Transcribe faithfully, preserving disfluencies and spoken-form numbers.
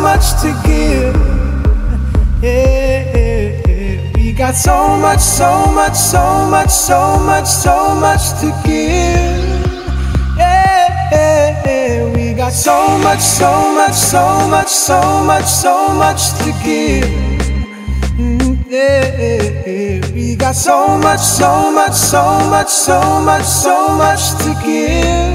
much to give. Yeah, yeah, yeah. We got so much, so much, so much, so much, so much to give. Yeah, yeah, yeah. We got so much, so much, so much, so much, so much to give. Mm, yeah, yeah, yeah. We got so much, so much, so much, so much, so much to give.